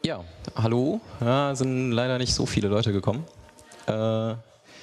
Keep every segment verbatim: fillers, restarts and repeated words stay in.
Ja, hallo. Ja, sind leider nicht so viele Leute gekommen. Äh,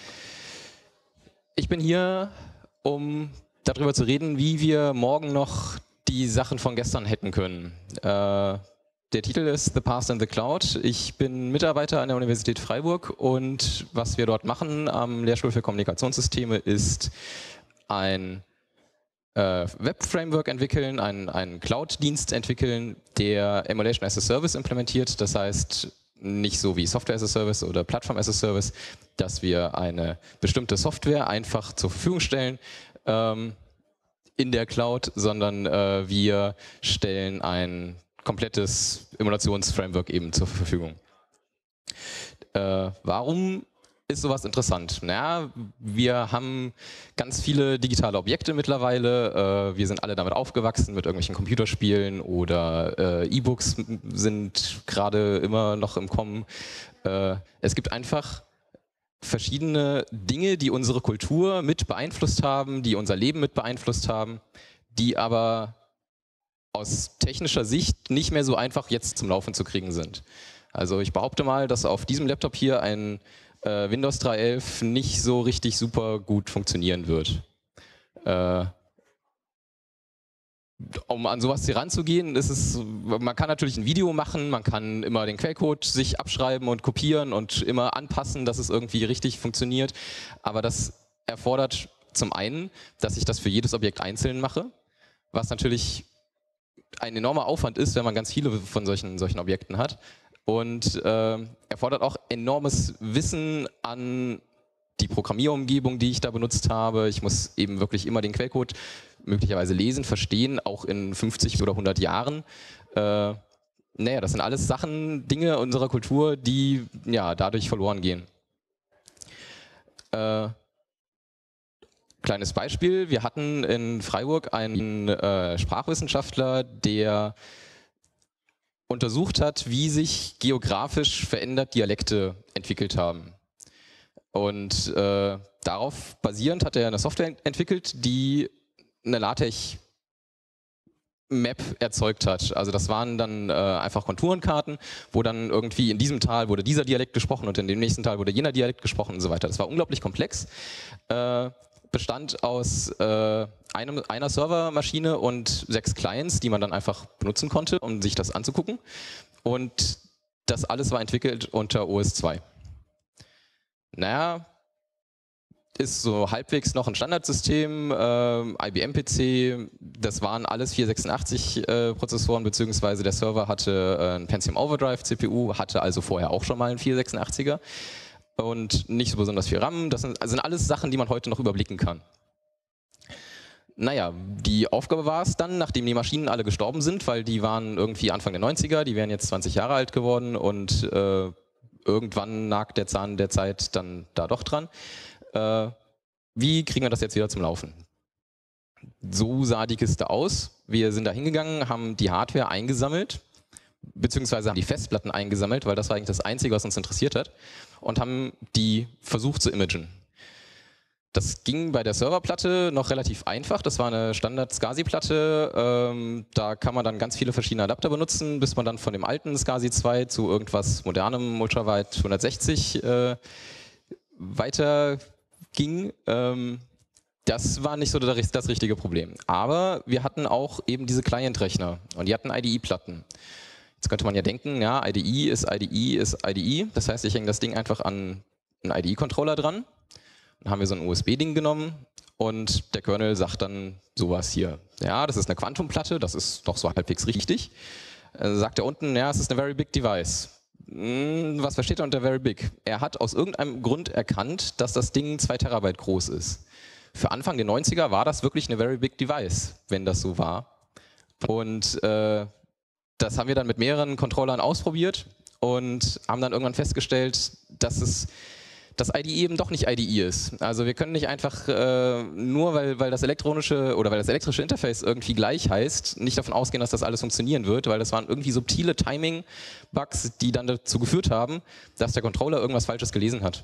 ich bin hier, um darüber zu reden, wie wir morgen noch die Sachen von gestern hacken können. Äh, der Titel ist The Past in the Cloud. Ich bin Mitarbeiter an der Universität Freiburg und was wir dort machen am Lehrstuhl für Kommunikationssysteme ist ein Web-Framework entwickeln, einen, einen Cloud-Dienst entwickeln, der Emulation as a Service implementiert. Das heißt, nicht so wie Software as a Service oder Plattform as a Service, dass wir eine bestimmte Software einfach zur Verfügung stellen ähm, in der Cloud, sondern äh, wir stellen ein komplettes Emulationsframework eben zur Verfügung. Äh, warum ist sowas interessant? Naja, wir haben ganz viele digitale Objekte mittlerweile. Äh, wir sind alle damit aufgewachsen mit irgendwelchen Computerspielen oder äh, E-Books sind gerade immer noch im Kommen. Äh, es gibt einfach verschiedene Dinge, die unsere Kultur mit beeinflusst haben, die unser Leben mit beeinflusst haben, die aber aus technischer Sicht nicht mehr so einfach jetzt zum Laufen zu kriegen sind. Also ich behaupte mal, dass auf diesem Laptop hier ein äh, Windows drei Punkt elf nicht so richtig super gut funktionieren wird. Äh, um an sowas hier ranzugehen, ist es, man kann natürlich ein Video machen, man kann immer den Quellcode sich abschreiben und kopieren und immer anpassen, dass es irgendwie richtig funktioniert. Aber das erfordert zum einen, dass ich das für jedes Objekt einzeln mache, was natürlich ein enormer Aufwand ist, wenn man ganz viele von solchen, solchen Objekten hat. Und äh, erfordert auch enormes Wissen an die Programmierumgebung, die ich da benutzt habe. Ich muss eben wirklich immer den Quellcode möglicherweise lesen, verstehen, auch in fünfzig oder hundert Jahren. Äh, naja, das sind alles Sachen, Dinge unserer Kultur, die ja dadurch verloren gehen. Äh, kleines Beispiel, wir hatten in Freiburg einen äh, Sprachwissenschaftler, der untersucht hat, wie sich geografisch verändert Dialekte entwickelt haben. Und äh, darauf basierend hat er eine Software entwickelt, die eine LaTeX-Map erzeugt hat. Also das waren dann äh, einfach Konturenkarten, wo dann irgendwie in diesem Tal wurde dieser Dialekt gesprochen und in dem nächsten Tal wurde jener Dialekt gesprochen und so weiter. Das war unglaublich komplex. Äh, bestand aus äh, einem, einer Servermaschine und sechs Clients, die man dann einfach benutzen konnte, um sich das anzugucken. Und das alles war entwickelt unter O S zwei. Naja, ist so halbwegs noch ein Standardsystem, äh, I B M-P C, das waren alles vierhundertsechsundachtzig äh, Prozessoren, beziehungsweise der Server hatte äh, einen Pentium Overdrive C P U, hatte also vorher auch schon mal einen vierhundertsechsundachtziger. Und nicht so besonders viel RAM. Das sind, das sind alles Sachen, die man heute noch überblicken kann. Naja, die Aufgabe war es dann, nachdem die Maschinen alle gestorben sind, weil die waren irgendwie Anfang der neunziger, die wären jetzt zwanzig Jahre alt geworden und äh, irgendwann nagt der Zahn der Zeit dann da doch dran. Äh, wie kriegen wir das jetzt wieder zum Laufen? So sah die Kiste aus. Wir sind da hingegangen, haben die Hardware eingesammelt, beziehungsweise haben die Festplatten eingesammelt, weil das war eigentlich das Einzige, was uns interessiert hat, und haben die versucht zu imagen. Das ging bei der Serverplatte noch relativ einfach, das war eine Standard-SCSI-Platte, ähm, da kann man dann ganz viele verschiedene Adapter benutzen, bis man dann von dem alten SCSI zwei zu irgendwas modernem Ultrawide hundertsechzig äh, weiter ging. Ähm, das war nicht so das, das richtige Problem. Aber wir hatten auch eben diese Client-Rechner und die hatten I D E-Platten. Jetzt könnte man ja denken, ja, I D E ist I D E ist I D E. Das heißt, ich hänge das Ding einfach an einen I D E-Controller dran. Dann haben wir so ein U S B-Ding genommen und der Kernel sagt dann sowas hier. Ja, das ist eine Quantumplatte, das ist doch so halbwegs richtig. Äh, sagt er unten, ja, es ist eine very big device. Hm, was versteht er unter very big? Er hat aus irgendeinem Grund erkannt, dass das Ding zwei Terabyte groß ist. Für Anfang der neunziger war das wirklich eine very big device, wenn das so war. Und äh, das haben wir dann mit mehreren Controllern ausprobiert und haben dann irgendwann festgestellt, dass es das I D E eben doch nicht I D E ist. Also wir können nicht einfach äh, nur, weil, weil das elektronische oder weil das elektrische Interface irgendwie gleich heißt, nicht davon ausgehen, dass das alles funktionieren wird, weil das waren irgendwie subtile Timing-Bugs, die dann dazu geführt haben, dass der Controller irgendwas Falsches gelesen hat.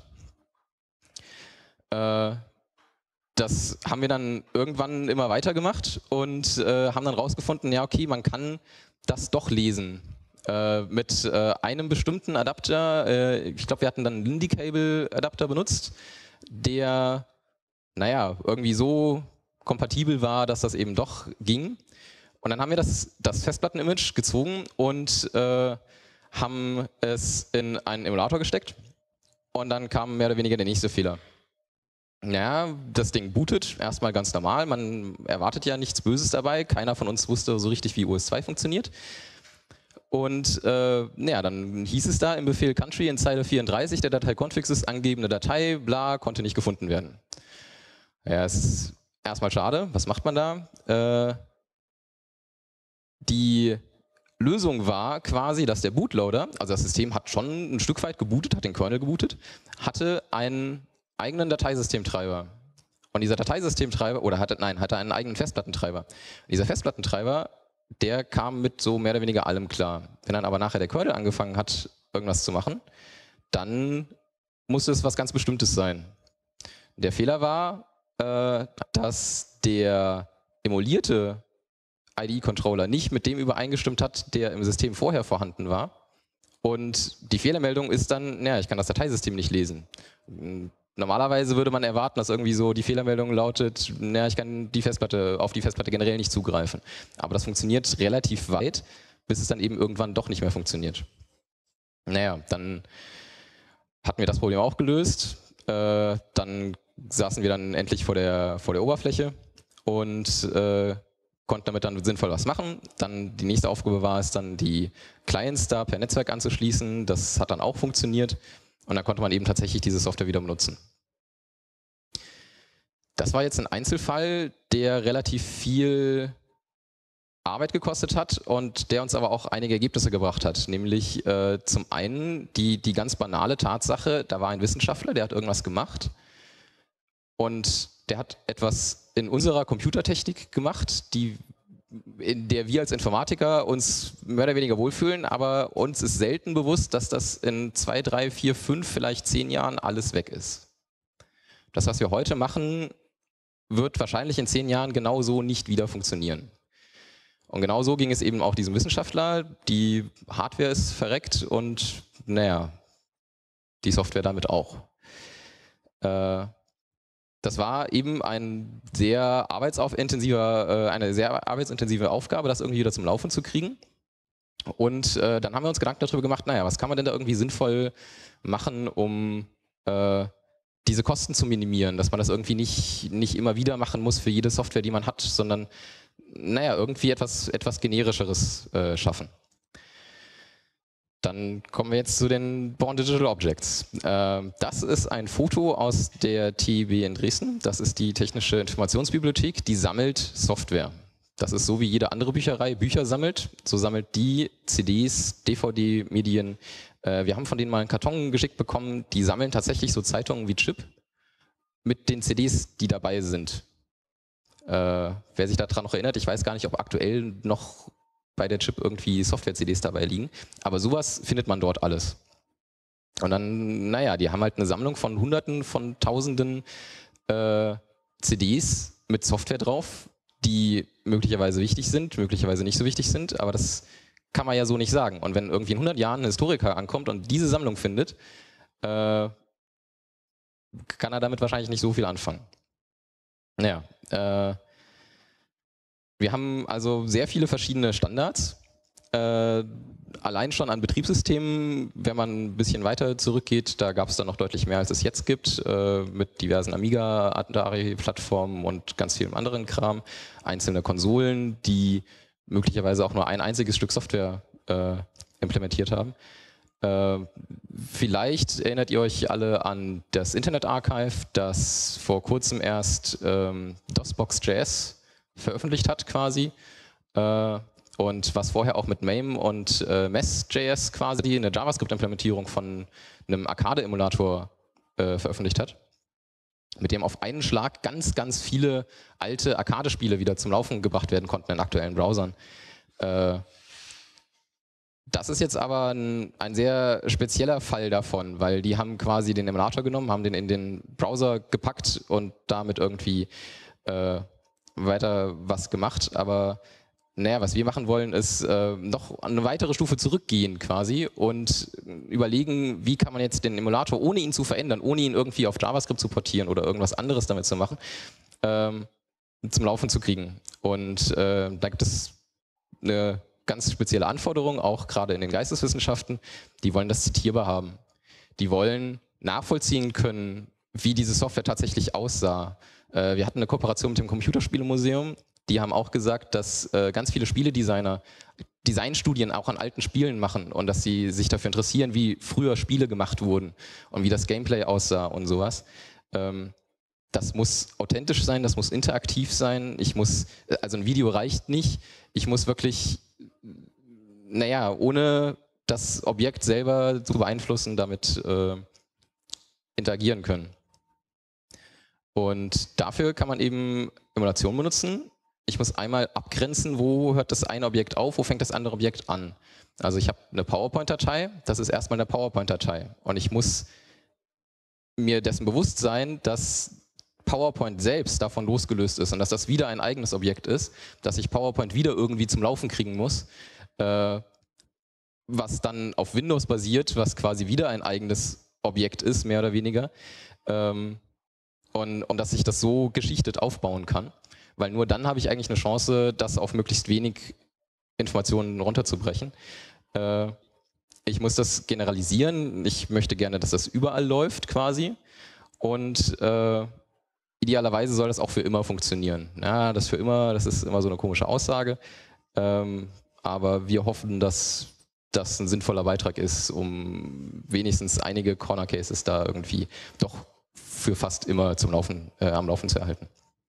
Äh, Das haben wir dann irgendwann immer weiter gemacht und äh, haben dann rausgefunden, ja okay, man kann das doch lesen. Äh, mit äh, einem bestimmten Adapter, äh, ich glaube, wir hatten dann einen Lindy-Cable-Adapter benutzt, der, naja, irgendwie so kompatibel war, dass das eben doch ging. Und dann haben wir das, das Festplatten-Image gezogen und äh, haben es in einen Emulator gesteckt. Und dann kam mehr oder weniger der nächste Fehler. Ja, das Ding bootet erstmal ganz normal. Man erwartet ja nichts Böses dabei. Keiner von uns wusste so richtig, wie O S zwei funktioniert. Und äh, ja, dann hieß es da im Befehl Country in Zeile vierunddreißig der Datei-Configs ist angegebene Datei, bla, konnte nicht gefunden werden. Ja, es ist erstmal schade. Was macht man da? Äh, Die Lösung war quasi, dass der Bootloader, also das System hat schon ein Stück weit gebootet, hat den Kernel gebootet, hatte einen eigenen Dateisystemtreiber. Und dieser Dateisystemtreiber, oder hatte, nein, hatte einen eigenen Festplattentreiber. Und dieser Festplattentreiber, der kam mit so mehr oder weniger allem klar. Wenn dann aber nachher der Kernel angefangen hat, irgendwas zu machen, dann musste es was ganz Bestimmtes sein. Der Fehler war, äh, dass der emulierte I D E-Controller nicht mit dem übereingestimmt hat, der im System vorher vorhanden war. Und die Fehlermeldung ist dann, naja, ich kann das Dateisystem nicht lesen. Normalerweise würde man erwarten, dass irgendwie so die Fehlermeldung lautet, naja, ich kann die Festplatte, auf die Festplatte generell nicht zugreifen. Aber das funktioniert relativ weit, bis es dann eben irgendwann doch nicht mehr funktioniert. Naja, dann hatten wir das Problem auch gelöst. Äh, dann saßen wir dann endlich vor der, vor der Oberfläche und äh, konnten damit dann sinnvoll was machen. Dann die nächste Aufgabe war es dann, die Clients da per Netzwerk anzuschließen. Das hat dann auch funktioniert und dann konnte man eben tatsächlich diese Software wieder benutzen. Das war jetzt ein Einzelfall, der relativ viel Arbeit gekostet hat und der uns aber auch einige Ergebnisse gebracht hat. Nämlich äh, zum einen die, die ganz banale Tatsache, da war ein Wissenschaftler, der hat irgendwas gemacht und der hat etwas in unserer Computertechnik gemacht, die, in der wir als Informatiker uns mehr oder weniger wohlfühlen, aber uns ist selten bewusst, dass das in zwei, drei, vier, fünf, vielleicht zehn Jahren alles weg ist. Das, was wir heute machen, wird wahrscheinlich in zehn Jahren genauso nicht wieder funktionieren. Und genau so ging es eben auch diesem Wissenschaftler. Die Hardware ist verreckt und naja, die Software damit auch. Äh, Das war eben ein sehr arbeitsintensiver, äh, eine sehr arbeitsintensive Aufgabe, das irgendwie wieder zum Laufen zu kriegen. Und äh, dann haben wir uns Gedanken darüber gemacht, naja, was kann man denn da irgendwie sinnvoll machen, um äh, diese Kosten zu minimieren, dass man das irgendwie nicht, nicht immer wieder machen muss für jede Software, die man hat, sondern naja, irgendwie etwas, etwas Generischeres äh, schaffen. Dann kommen wir jetzt zu den Born Digital Objects. Das ist ein Foto aus der T I B in Dresden. Das ist die Technische Informationsbibliothek, die sammelt Software. Das ist so wie jede andere Bücherei Bücher sammelt. So sammelt die C Ds, D V D-Medien. Wir haben von denen mal einen Karton geschickt bekommen. Die sammeln tatsächlich so Zeitungen wie Chip mit den C Ds, die dabei sind. Wer sich daran noch erinnert, ich weiß gar nicht, ob aktuell noch bei der Chip irgendwie Software-C Ds dabei liegen. Aber sowas findet man dort alles. Und dann, naja, die haben halt eine Sammlung von Hunderten, von Tausenden äh, C Ds mit Software drauf, die möglicherweise wichtig sind, möglicherweise nicht so wichtig sind, aber das kann man ja so nicht sagen. Und wenn irgendwie in hundert Jahren ein Historiker ankommt und diese Sammlung findet, äh, kann er damit wahrscheinlich nicht so viel anfangen. Naja, äh, wir haben also sehr viele verschiedene Standards. Äh, allein schon an Betriebssystemen, wenn man ein bisschen weiter zurückgeht, da gab es dann noch deutlich mehr, als es jetzt gibt, äh, mit diversen Amiga, Atari-Plattformen und ganz vielem anderen Kram. Einzelne Konsolen, die möglicherweise auch nur ein einziges Stück Software äh, implementiert haben. Äh, vielleicht erinnert ihr euch alle an das Internet Archive, das vor kurzem erst ähm, DOSBox Punkt J S veröffentlicht hat quasi äh, und was vorher auch mit MAME und äh, Mess Punkt J S quasi eine JavaScript-Implementierung von einem Arcade-Emulator äh, veröffentlicht hat, mit dem auf einen Schlag ganz, ganz viele alte Arcade-Spiele wieder zum Laufen gebracht werden konnten in aktuellen Browsern. Äh, das ist jetzt aber ein, ein sehr spezieller Fall davon, weil die haben quasi den Emulator genommen, haben den in den Browser gepackt und damit irgendwie äh, weiter was gemacht, aber naja, was wir machen wollen, ist äh, noch eine weitere Stufe zurückgehen quasi und überlegen, wie kann man jetzt den Emulator, ohne ihn zu verändern, ohne ihn irgendwie auf JavaScript zu portieren oder irgendwas anderes damit zu machen, ähm, zum Laufen zu kriegen. Und äh, da gibt es eine ganz spezielle Anforderung, auch gerade in den Geisteswissenschaften. Die wollen das zitierbar haben. Die wollen nachvollziehen können, wie diese Software tatsächlich aussah. Äh, wir hatten eine Kooperation mit dem Computerspielemuseum. Die haben auch gesagt, dass äh, ganz viele Spieledesigner Designstudien auch an alten Spielen machen und dass sie sich dafür interessieren, wie früher Spiele gemacht wurden und wie das Gameplay aussah und sowas. Ähm, das muss authentisch sein, das muss interaktiv sein. Ich muss, also ein Video reicht nicht. Ich muss wirklich, naja, ohne das Objekt selber zu beeinflussen, damit äh, interagieren können. Und dafür kann man eben Emulation benutzen. Ich muss einmal abgrenzen, wo hört das eine Objekt auf, wo fängt das andere Objekt an. Also ich habe eine PowerPoint-Datei, das ist erstmal eine PowerPoint-Datei. Und ich muss mir dessen bewusst sein, dass PowerPoint selbst davon losgelöst ist und dass das wieder ein eigenes Objekt ist, dass ich PowerPoint wieder irgendwie zum Laufen kriegen muss, äh, was dann auf Windows basiert, was quasi wieder ein eigenes Objekt ist, mehr oder weniger. Ähm, und, und dass ich das so geschichtet aufbauen kann. Weil nur dann habe ich eigentlich eine Chance, das auf möglichst wenig Informationen runterzubrechen. Äh, ich muss das generalisieren. Ich möchte gerne, dass das überall läuft quasi. Und äh, idealerweise soll das auch für immer funktionieren. Ja, das für immer, das ist immer so eine komische Aussage. Ähm, aber wir hoffen, dass das ein sinnvoller Beitrag ist, um wenigstens einige Corner Cases da irgendwie doch für fast immer zum Laufen, äh, am Laufen zu erhalten.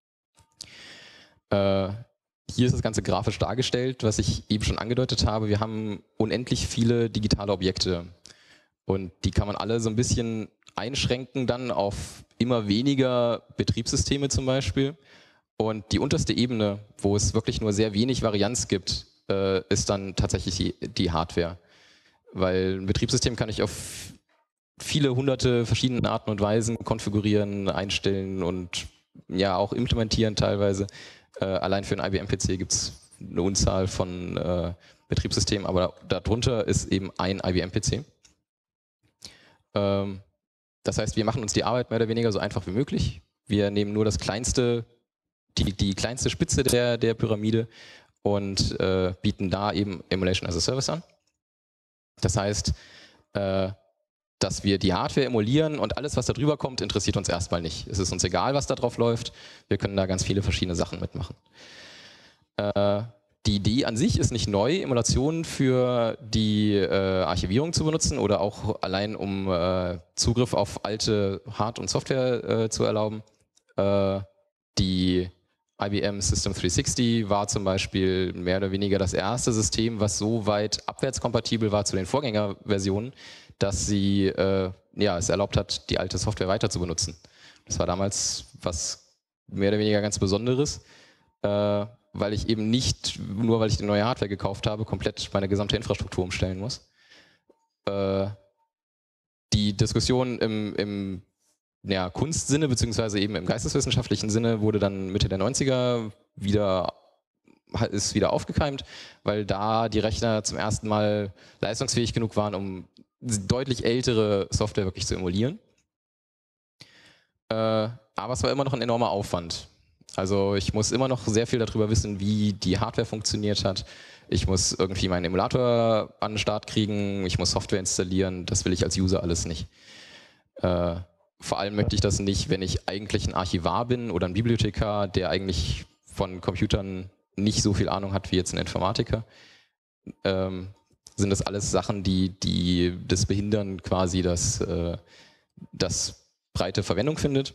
Äh, hier ist das Ganze grafisch dargestellt, was ich eben schon angedeutet habe. Wir haben unendlich viele digitale Objekte und die kann man alle so ein bisschen einschränken dann auf immer weniger Betriebssysteme zum Beispiel. Und die unterste Ebene, wo es wirklich nur sehr wenig Varianz gibt, äh, ist dann tatsächlich die, die Hardware. Weil ein Betriebssystem kann ich auf viele hunderte verschiedene Arten und Weisen konfigurieren, einstellen und ja auch implementieren teilweise. Äh, allein für einen I B M-P C gibt es eine Unzahl von äh, Betriebssystemen, aber darunter ist eben ein I B M-P C. Ähm, das heißt, wir machen uns die Arbeit mehr oder weniger so einfach wie möglich. Wir nehmen nur das kleinste, die, die kleinste Spitze der, der Pyramide und äh, bieten da eben Emulation as a Service an. Das heißt, äh, dass wir die Hardware emulieren und alles, was da drüber kommt, interessiert uns erstmal nicht. Es ist uns egal, was da drauf läuft. Wir können da ganz viele verschiedene Sachen mitmachen. Äh, die Idee an sich ist nicht neu, Emulationen für die äh, Archivierung zu benutzen oder auch allein um äh, Zugriff auf alte Hard- und Software äh, zu erlauben. Äh, die I B M System dreihundertsechzig war zum Beispiel mehr oder weniger das erste System, was so weit abwärtskompatibel war zu den Vorgängerversionen, dass sie äh, ja, es erlaubt hat, die alte Software weiter zu benutzen. Das war damals was mehr oder weniger ganz Besonderes, äh, weil ich eben nicht, nur weil ich die neue Hardware gekauft habe, komplett meine gesamte Infrastruktur umstellen muss. Äh, die Diskussion im, im ja, Kunstsinne beziehungsweise eben im geisteswissenschaftlichen Sinne wurde dann Mitte der neunziger wieder, ist wieder aufgekeimt, weil da die Rechner zum ersten Mal leistungsfähig genug waren, um deutlich ältere Software wirklich zu emulieren. Äh, aber es war immer noch ein enormer Aufwand. Also ich muss immer noch sehr viel darüber wissen, wie die Hardware funktioniert hat. Ich muss irgendwie meinen Emulator an den Start kriegen, ich muss Software installieren, das will ich als User alles nicht. Äh, vor allem möchte ich das nicht, wenn ich eigentlich ein Archivar bin oder ein Bibliothekar, der eigentlich von Computern nicht so viel Ahnung hat wie jetzt ein Informatiker. Ähm, sind das alles Sachen, die, die das behindern, quasi, dass äh, das breite Verwendung findet.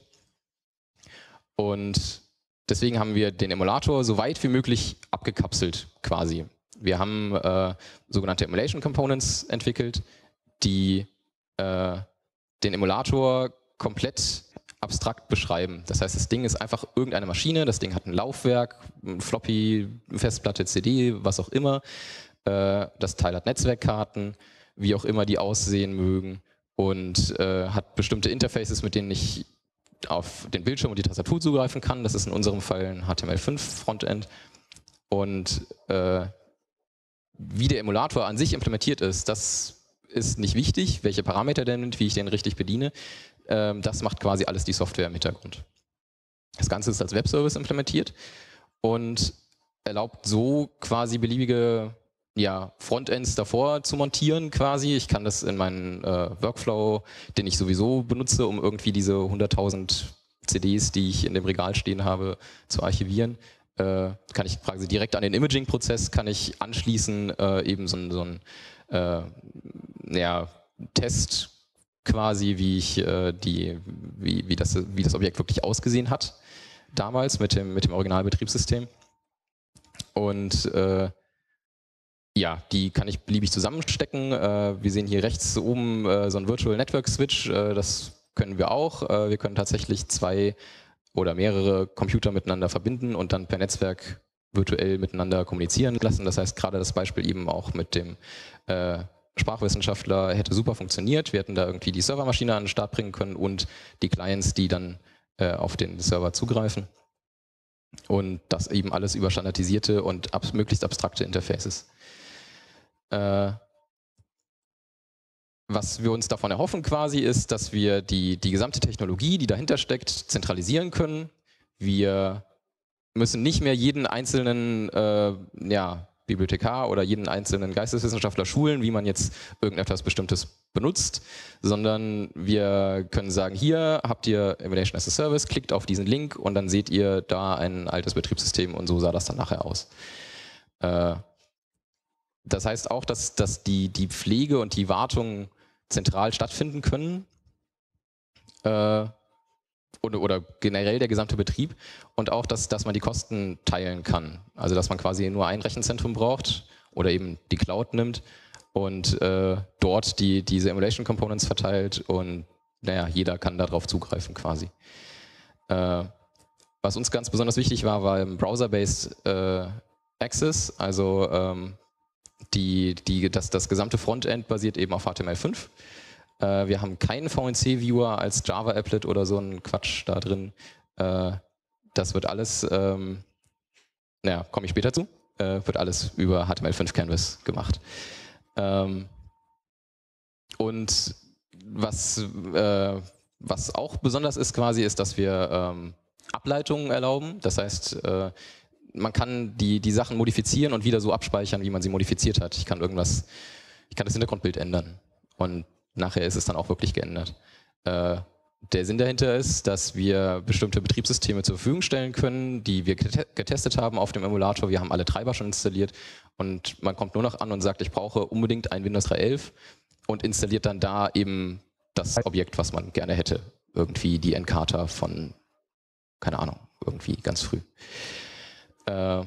Und deswegen haben wir den Emulator so weit wie möglich abgekapselt, quasi. Wir haben äh, sogenannte Emulation Components entwickelt, die äh, den Emulator komplett abstrakt beschreiben. Das heißt, das Ding ist einfach irgendeine Maschine, das Ding hat ein Laufwerk, ein Floppy, eine Festplatte, C D, was auch immer. Das Teil hat Netzwerkkarten, wie auch immer die aussehen mögen und äh, hat bestimmte Interfaces, mit denen ich auf den Bildschirm und die Tastatur zugreifen kann. Das ist in unserem Fall ein H T M L fünf Frontend. Und äh, wie der Emulator an sich implementiert ist, das ist nicht wichtig, welche Parameter der nimmt, wie ich den richtig bediene. Ähm, das macht quasi alles die Software im Hintergrund. Das Ganze ist als Webservice implementiert und erlaubt so quasi beliebige ja, Frontends davor zu montieren quasi. Ich kann das in meinen äh, Workflow, den ich sowieso benutze, um irgendwie diese hunderttausend C Ds, die ich in dem Regal stehen habe, zu archivieren, äh, kann ich quasi direkt an den Imaging-Prozess kann ich anschließen, äh, eben so, so ein äh, ja, Test quasi, wie ich äh, die, wie, wie, das, wie das Objekt wirklich ausgesehen hat, damals mit dem, mit dem Originalbetriebssystem. Und äh, ja, die kann ich beliebig zusammenstecken. Äh, wir sehen hier rechts oben äh, so ein Virtual Network Switch, äh, das können wir auch. Äh, wir können tatsächlich zwei oder mehrere Computer miteinander verbinden und dann per Netzwerk virtuell miteinander kommunizieren lassen. Das heißt, gerade das Beispiel eben auch mit dem äh, Sprachwissenschaftler hätte super funktioniert. Wir hätten da irgendwie die Servermaschine an den Start bringen können und die Clients, die dann äh, auf den Server zugreifen. Und das eben alles über standardisierte und ab, möglichst abstrakte Interfaces. Äh, was wir uns davon erhoffen quasi ist, dass wir die, die gesamte Technologie, die dahinter steckt, zentralisieren können. Wir müssen nicht mehr jeden einzelnen äh, ja, Bibliothekar oder jeden einzelnen Geisteswissenschaftler schulen, wie man jetzt irgendetwas Bestimmtes benutzt, sondern wir können sagen, hier habt ihr Emulation as a Service, klickt auf diesen Link und dann seht ihr da ein altes Betriebssystem und so sah das dann nachher aus. Äh, das heißt auch, dass, dass die, die Pflege und die Wartung zentral stattfinden können äh, oder, oder generell der gesamte Betrieb und auch, dass, dass man die Kosten teilen kann. Also dass man quasi nur ein Rechenzentrum braucht oder eben die Cloud nimmt und äh, dort die, diese Emulation Components verteilt und naja, jeder kann darauf zugreifen quasi. Äh, was uns ganz besonders wichtig war, war im Browser-Based äh, Access, also ähm, die, die, das, das gesamte Frontend basiert eben auf H T M L fünf. Äh, wir haben keinen V N C-Viewer als Java-Applet oder so einen Quatsch da drin. Äh, das wird alles, ähm, naja, komme ich später zu, äh, wird alles über H T M L fünf Canvas gemacht. Ähm, und was, äh, was auch besonders ist quasi, ist, dass wir ähm, Ableitungen erlauben. Das heißt, äh, man kann die, die Sachen modifizieren und wieder so abspeichern, wie man sie modifiziert hat. Ich kann irgendwas, ich kann das Hintergrundbild ändern und nachher ist es dann auch wirklich geändert. Äh, der Sinn dahinter ist, dass wir bestimmte Betriebssysteme zur Verfügung stellen können, die wir getestet haben auf dem Emulator. Wir haben alle Treiber schon installiert und man kommt nur noch an und sagt, ich brauche unbedingt ein Windows dreihundertelf und installiert dann da eben das Objekt, was man gerne hätte. Irgendwie die Encarta von, keine Ahnung, irgendwie ganz früh. Äh,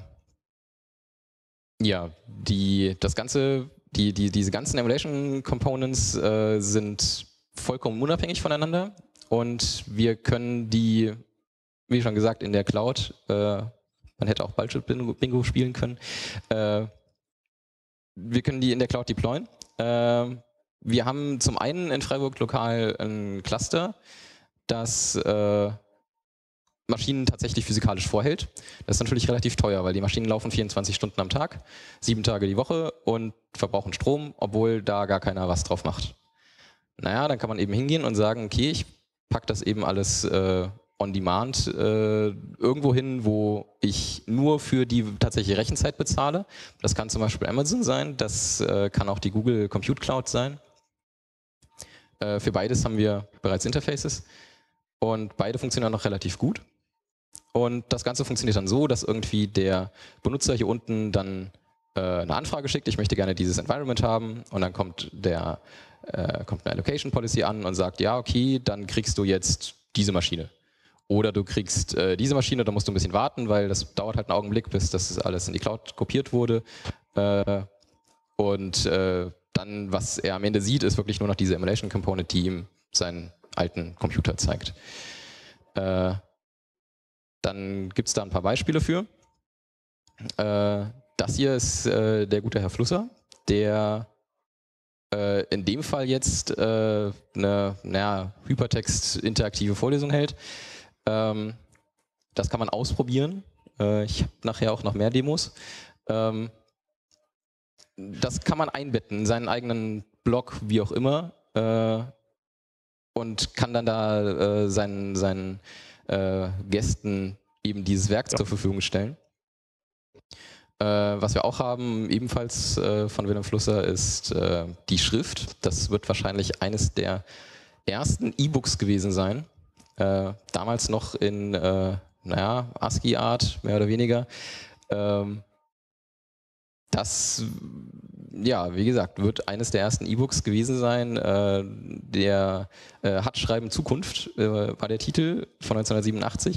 ja, die, das Ganze, die, die, diese ganzen Emulation Components äh, sind vollkommen unabhängig voneinander und wir können die, wie schon gesagt, in der Cloud, äh, man hätte auch Bullshit Bingo spielen können, äh, wir können die in der Cloud deployen. Äh, wir haben zum einen in Freiburg lokal ein Cluster, das äh, Maschinen tatsächlich physikalisch vorhält. Das ist natürlich relativ teuer, weil die Maschinen laufen vierundzwanzig Stunden am Tag, sieben Tage die Woche und verbrauchen Strom, obwohl da gar keiner was drauf macht. Naja, dann kann man eben hingehen und sagen, okay, ich packe das eben alles äh, on demand äh, irgendwo hin, wo ich nur für die tatsächliche Rechenzeit bezahle. Das kann zum Beispiel Amazon sein, das äh, kann auch die Google Compute Cloud sein. Äh, für beides haben wir bereits Interfaces und beide funktionieren noch relativ gut. Und das Ganze funktioniert dann so, dass irgendwie der Benutzer hier unten dann äh, eine Anfrage schickt, ich möchte gerne dieses Environment haben und dann kommt, der, äh, kommt eine Allocation Policy an und sagt, ja okay, dann kriegst du jetzt diese Maschine. Oder du kriegst äh, diese Maschine, da musst du ein bisschen warten, weil das dauert halt einen Augenblick, bis das alles in die Cloud kopiert wurde. Äh, und äh, dann, was er am Ende sieht, ist wirklich nur noch diese Emulation Component, die ihm seinen alten Computer zeigt. Äh, Dann gibt es da ein paar Beispiele für. Äh, das hier ist äh, der gute Herr Flusser, der äh, in dem Fall jetzt äh, eine naja, Hypertext-interaktive Vorlesung hält. Ähm, das kann man ausprobieren. Äh, ich habe nachher auch noch mehr Demos. Ähm, das kann man einbetten in seinen eigenen Blog, wie auch immer, äh, und kann dann da äh, seinen, seinen äh, Gästen eben dieses Werk ja. zur Verfügung stellen. Äh, was wir auch haben, ebenfalls äh, von Willem Flusser, ist äh, die Schrift. Das wird wahrscheinlich eines der ersten E-Books gewesen sein. Äh, damals noch in, äh, naja, ASCII-Art, mehr oder weniger. Ähm, das, ja, wie gesagt, wird eines der ersten E-Books gewesen sein. Äh, der äh, Hat Schreiben Zukunft äh, war der Titel von neunzehnhundertsiebenundachtzig.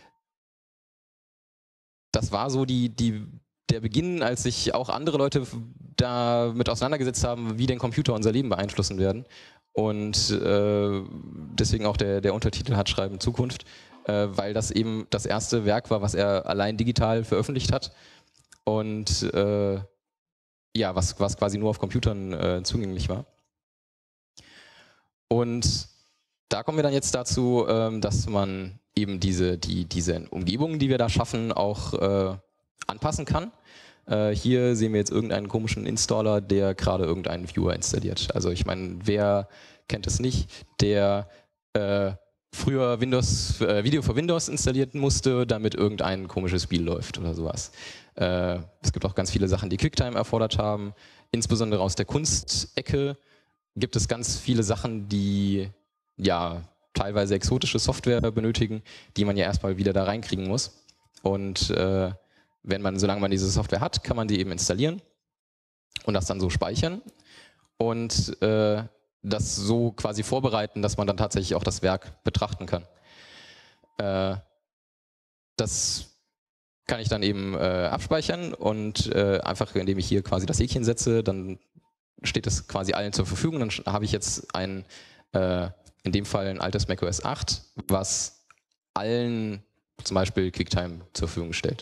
Das war so die, die, der Beginn, als sich auch andere Leute damit auseinandergesetzt haben, wie denn Computer unser Leben beeinflussen werden. Und äh, deswegen auch der, der Untertitel Hat Schreiben Zukunft, äh, weil das eben das erste Werk war, was er allein digital veröffentlicht hat. Und äh, ja, was, was quasi nur auf Computern äh, zugänglich war. Und da kommen wir dann jetzt dazu, ähm, dass man eben diese, die, diese Umgebungen, die wir da schaffen, auch äh, anpassen kann. Äh, hier sehen wir jetzt irgendeinen komischen Installer, der gerade irgendeinen Viewer installiert. Also ich meine, wer kennt es nicht, der äh, früher Windows, äh, Video für Windows installieren musste, damit irgendein komisches Spiel läuft oder sowas. Äh, es gibt auch ganz viele Sachen, die QuickTime erfordert haben. Insbesondere aus der Kunstecke gibt es ganz viele Sachen, die ja teilweise exotische Software benötigen, die man ja erstmal wieder da reinkriegen muss. Und äh, wenn man, solange man diese Software hat, kann man die eben installieren und das dann so speichern und äh, das so quasi vorbereiten, dass man dann tatsächlich auch das Werk betrachten kann. Äh, das kann ich dann eben äh, abspeichern und äh, einfach, indem ich hier quasi das Häkchen setze, dann steht es quasi allen zur Verfügung. Dann habe ich jetzt ein, äh, in dem Fall ein altes macOS acht, was allen zum Beispiel QuickTime zur Verfügung stellt.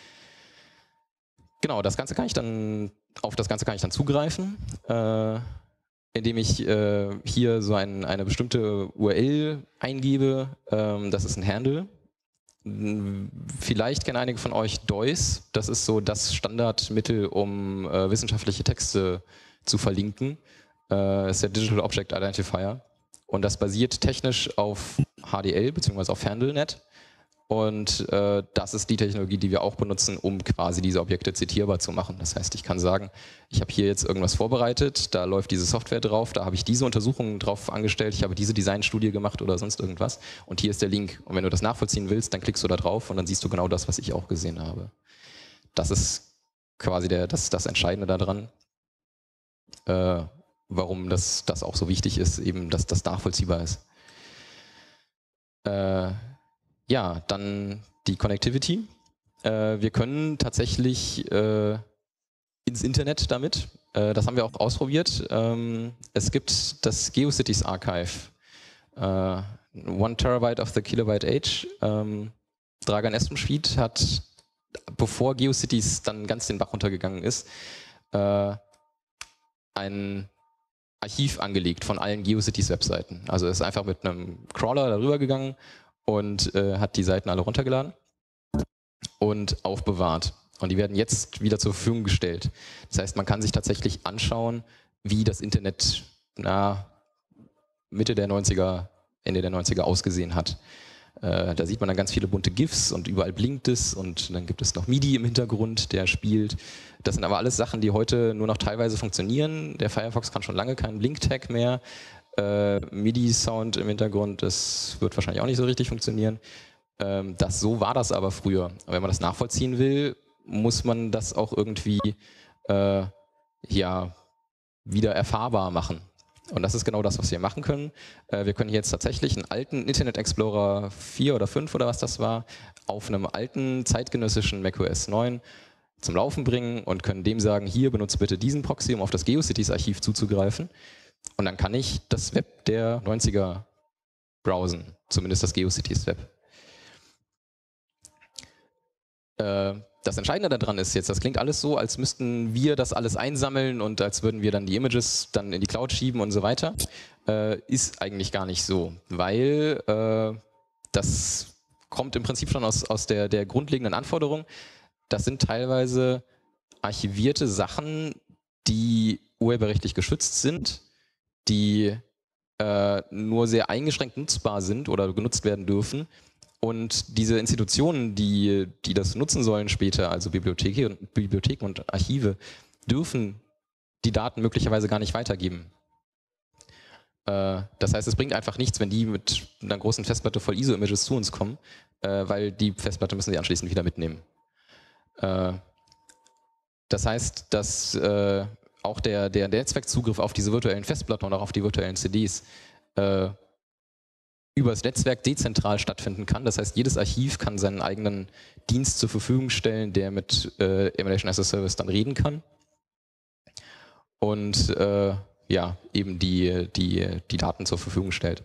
Genau, das Ganze kann ich dann, auf das Ganze kann ich dann zugreifen, äh, indem ich äh, hier so ein, eine bestimmte U R L eingebe. Ähm, das ist ein Handle. Vielleicht kennen einige von euch D O I S. Das ist so das Standardmittel, um äh, wissenschaftliche Texte zu verlinken. Äh, das ist der Digital Object Identifier. Und das basiert technisch auf H D L bzw. auf HandleNet. Und äh, das ist die Technologie, die wir auch benutzen, um quasi diese Objekte zitierbar zu machen. Das heißt, ich kann sagen, ich habe hier jetzt irgendwas vorbereitet, da läuft diese Software drauf, da habe ich diese Untersuchungen drauf angestellt, ich habe diese Designstudie gemacht oder sonst irgendwas. Und hier ist der Link. Und wenn du das nachvollziehen willst, dann klickst du da drauf und dann siehst du genau das, was ich auch gesehen habe. Das ist quasi der, das, das Entscheidende daran, äh, warum das, das auch so wichtig ist, eben, dass das nachvollziehbar ist. Äh, Ja, dann die Connectivity. Äh, wir können tatsächlich äh, ins Internet damit. Äh, das haben wir auch ausprobiert. Ähm, es gibt das GeoCities Archive. Äh, One Terabyte of the Kilobyte Age. Ähm, Dragan Espenschmidt hat, bevor GeoCities dann ganz den Bach runtergegangen ist, äh, ein Archiv angelegt von allen GeoCities-Webseiten. Also er ist einfach mit einem Crawler darüber gegangen und äh, hat die Seiten alle runtergeladen und aufbewahrt. Und die werden jetzt wieder zur Verfügung gestellt. Das heißt, man kann sich tatsächlich anschauen, wie das Internet na, Mitte der neunziger, Ende der neunziger ausgesehen hat. Äh, da sieht man dann ganz viele bunte GIFs und überall blinkt es und dann gibt es noch MIDI im Hintergrund, der spielt. Das sind aber alles Sachen, die heute nur noch teilweise funktionieren. Der Firefox kann schon lange keinen Blink-Tag mehr. Äh, MIDI-Sound im Hintergrund, das wird wahrscheinlich auch nicht so richtig funktionieren. Ähm, das, so war das aber früher. Und wenn man das nachvollziehen will, muss man das auch irgendwie äh, ja, wieder erfahrbar machen. Und das ist genau das, was wir machen können. Äh, wir können hier jetzt tatsächlich einen alten Internet Explorer vier oder fünf oder was das war, auf einem alten zeitgenössischen macOS neun zum Laufen bringen und können dem sagen, hier benutzt bitte diesen Proxy, um auf das GeoCities-Archiv zuzugreifen. Und dann kann ich das Web der neunziger browsen, zumindest das GeoCities-Web. Äh, das Entscheidende daran ist jetzt, das klingt alles so, als müssten wir das alles einsammeln und als würden wir dann die Images dann in die Cloud schieben und so weiter. Äh, ist eigentlich gar nicht so, weil äh, das kommt im Prinzip schon aus, aus der, der grundlegenden Anforderung. Das sind teilweise archivierte Sachen, die urheberrechtlich geschützt sind, die äh, nur sehr eingeschränkt nutzbar sind oder genutzt werden dürfen. Und diese Institutionen, die, die das nutzen sollen später, also Bibliotheken und, Bibliotheken und Archive, dürfen die Daten möglicherweise gar nicht weitergeben. Äh, das heißt, es bringt einfach nichts, wenn die mit einer großen Festplatte voll I S O-Images zu uns kommen, äh, weil die Festplatte müssen sie anschließend wieder mitnehmen. Äh, das heißt, dass äh, auch der, der Netzwerkzugriff auf diese virtuellen Festplatten und auch auf die virtuellen C Ds äh, über das Netzwerk dezentral stattfinden kann. Das heißt, jedes Archiv kann seinen eigenen Dienst zur Verfügung stellen, der mit äh, Emulation as a Service dann reden kann. Und äh, ja, eben die, die, die Daten zur Verfügung stellt.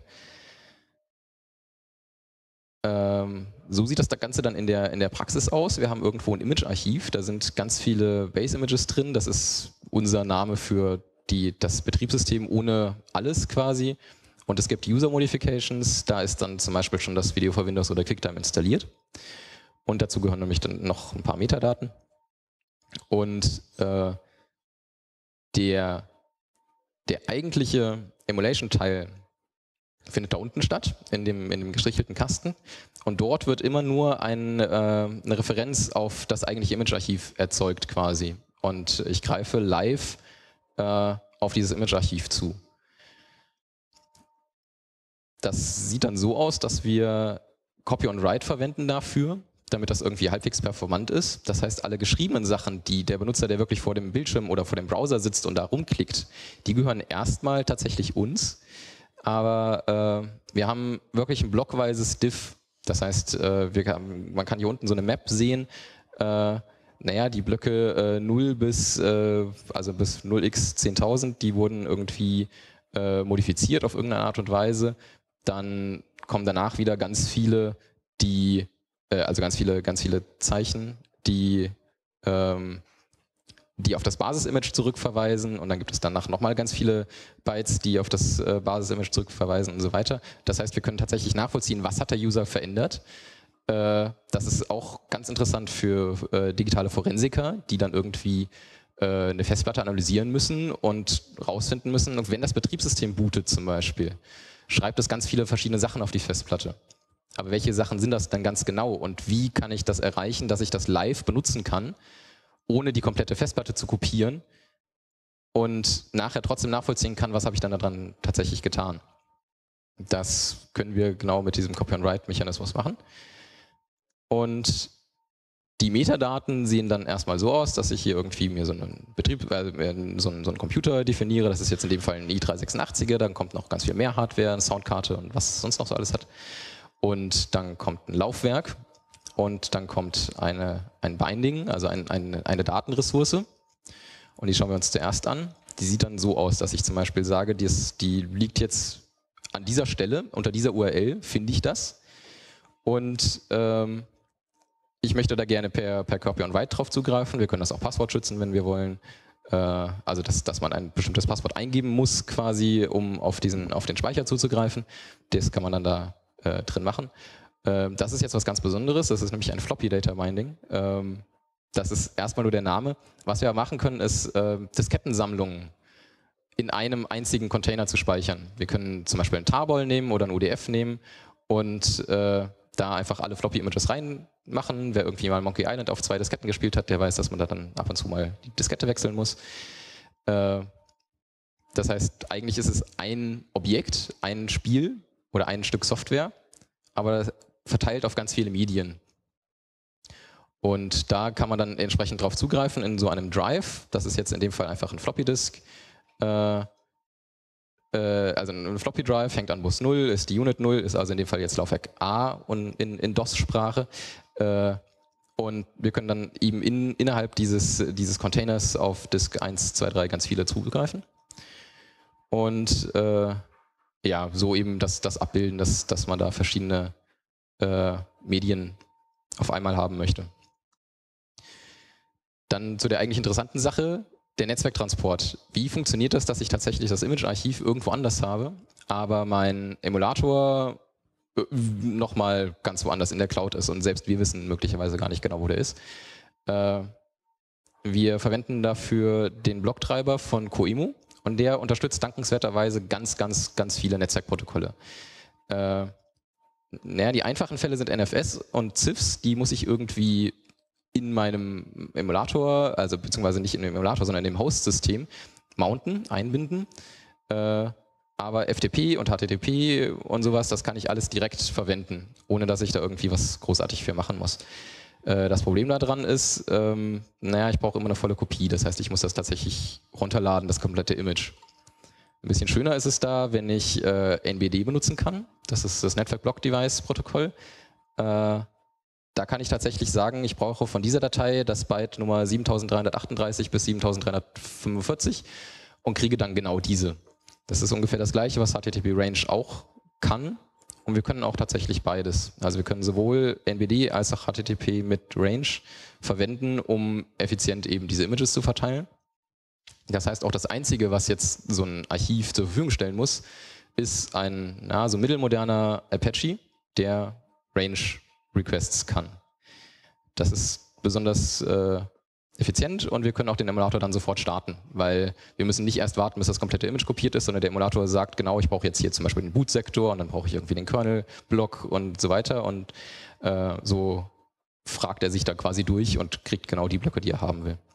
Ähm, so sieht das Ganze dann in der, in der Praxis aus. Wir haben irgendwo ein Image-Archiv, da sind ganz viele Base-Images drin. Das ist unser Name für die, das Betriebssystem ohne alles quasi. Und es gibt User-Modifications, da ist dann zum Beispiel schon das Video for Windows oder QuickTime installiert. Und dazu gehören nämlich dann noch ein paar Metadaten. Und äh, der, der eigentliche Emulation-Teil findet da unten statt, in dem, in dem gestrichelten Kasten. Und dort wird immer nur ein, äh, eine Referenz auf das eigentliche Image-Archiv erzeugt quasi. Und ich greife live äh, auf dieses Image-Archiv zu. Das sieht dann so aus, dass wir Copy und Write verwenden dafür, damit das irgendwie halbwegs performant ist. Das heißt, alle geschriebenen Sachen, die der Benutzer, der wirklich vor dem Bildschirm oder vor dem Browser sitzt und da rumklickt, die gehören erstmal tatsächlich uns. Aber äh, wir haben wirklich ein blockweises Diff. Das heißt, äh, wir haben, man kann hier unten so eine Map sehen. Äh, naja, die Blöcke äh, null bis, äh, also bis null x zehntausend, die wurden irgendwie äh, modifiziert auf irgendeine Art und Weise. Dann kommen danach wieder ganz viele, die, äh, also ganz viele, ganz viele Zeichen, die, ähm, die auf das Basis-Image zurückverweisen, und dann gibt es danach nochmal ganz viele Bytes, die auf das äh, Basis-Image zurückverweisen und so weiter. Das heißt, wir können tatsächlich nachvollziehen, was hat der User verändert. Äh, das ist auch ganz interessant für äh, digitale Forensiker, die dann irgendwie äh, eine Festplatte analysieren müssen und rausfinden müssen, wenn das Betriebssystem bootet zum Beispiel, schreibt es ganz viele verschiedene Sachen auf die Festplatte. Aber welche Sachen sind das dann ganz genau und wie kann ich das erreichen, dass ich das live benutzen kann, ohne die komplette Festplatte zu kopieren und nachher trotzdem nachvollziehen kann, was habe ich dann daran tatsächlich getan. Das können wir genau mit diesem Copy-and-Write-Mechanismus machen. Und die Metadaten sehen dann erstmal so aus, dass ich hier irgendwie mir so einen Betrieb, äh, so, einen, so einen Computer definiere. Das ist jetzt in dem Fall ein i drei sechsundachtziger, dann kommt noch ganz viel mehr Hardware, eine Soundkarte und was es sonst noch so alles hat. Und dann kommt ein Laufwerk und dann kommt eine, ein Binding, also ein, ein, eine Datenressource. Und die schauen wir uns zuerst an. Die sieht dann so aus, dass ich zum Beispiel sage, die, ist, die liegt jetzt an dieser Stelle, unter dieser U R L finde ich das. Und ähm, ich möchte da gerne per, per Copy und Write drauf zugreifen. Wir können das auch Passwort schützen, wenn wir wollen. Äh, also, dass, dass man ein bestimmtes Passwort eingeben muss, quasi, um auf, diesen, auf den Speicher zuzugreifen. Das kann man dann da äh, drin machen. Äh, das ist jetzt was ganz Besonderes. Das ist nämlich ein Floppy Data Binding. Ähm, das ist erstmal nur der Name. Was wir machen können, ist äh, Diskettensammlungen in einem einzigen Container zu speichern. Wir können zum Beispiel einen Tarball nehmen oder ein U D F nehmen und äh, da einfach alle Floppy-Images reinmachen. Wer irgendwie mal Monkey Island auf zwei Disketten gespielt hat, der weiß, dass man da dann ab und zu mal die Diskette wechseln muss. Äh, das heißt, eigentlich ist es ein Objekt, ein Spiel oder ein Stück Software, aber verteilt auf ganz viele Medien. Und da kann man dann entsprechend drauf zugreifen in so einem Drive. Das ist jetzt in dem Fall einfach ein Floppy-Disk. Äh, Also ein Floppy Drive hängt an Bus null, ist die Unit null, ist also in dem Fall jetzt Laufwerk A und in, in DOS-Sprache. Und wir können dann eben in, innerhalb dieses, dieses Containers auf Disk eins, zwei, drei ganz viele zugreifen. Und äh, ja, so eben das, das abbilden, dass, dass man da verschiedene äh, Medien auf einmal haben möchte. Dann zu der eigentlich interessanten Sache. Der Netzwerktransport. Wie funktioniert das, dass ich tatsächlich das Image-Archiv irgendwo anders habe, aber mein Emulator nochmal ganz woanders in der Cloud ist und selbst wir wissen möglicherweise gar nicht genau, wo der ist. Äh, wir verwenden dafür den Blocktreiber von Coemu und der unterstützt dankenswerterweise ganz, ganz, ganz viele Netzwerkprotokolle. Äh, naja, die einfachen Fälle sind N F S und C I Fs, die muss ich irgendwie in meinem Emulator, also beziehungsweise nicht in dem Emulator, sondern in dem Host-System mounten, einbinden. Äh, aber F T P und H T T P und sowas, das kann ich alles direkt verwenden, ohne dass ich da irgendwie was großartig für machen muss. Äh, das Problem daran ist, ähm, naja, ich brauche immer eine volle Kopie, das heißt, ich muss das tatsächlich runterladen, das komplette Image. Ein bisschen schöner ist es da, wenn ich äh, N B D benutzen kann, das ist das Network Block Device Protokoll. Äh, Da kann ich tatsächlich sagen, ich brauche von dieser Datei das Byte Nummer siebentausenddreihundertachtunddreißig bis siebentausenddreihundertfünfundvierzig und kriege dann genau diese. Das ist ungefähr das gleiche, was H T T P Range auch kann. Und wir können auch tatsächlich beides. Also wir können sowohl N B D als auch H T T P mit Range verwenden, um effizient eben diese Images zu verteilen. Das heißt, auch das Einzige, was jetzt so ein Archiv zur Verfügung stellen muss, ist ein na, so mittelmoderner Apache, der Range Requests kann. Das ist besonders äh, effizient und wir können auch den Emulator dann sofort starten, weil wir müssen nicht erst warten, bis das komplette Image kopiert ist, sondern der Emulator sagt, genau, ich brauche jetzt hier zum Beispiel den Bootsektor und dann brauche ich irgendwie den Kernel-Block und so weiter und äh, so fragt er sich da quasi durch und kriegt genau die Blöcke, die er haben will.